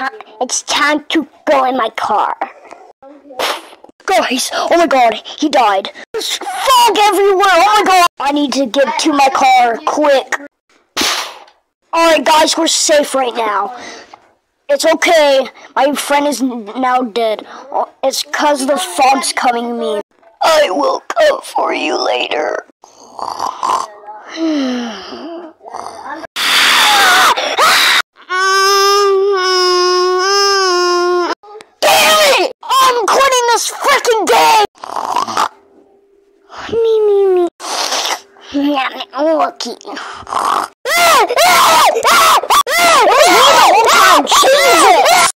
It's time to go in my car. Guys, oh my god, he died. There's fog everywhere, oh my god. I need to get to my car, quick. Alright guys, we're safe right now. It's okay, my friend is now dead. It's cause the fog's coming to me. I will come for you later. Damn it! I'm quitting this freaking game! Me. Lucky. It's me the whole time! Jesus!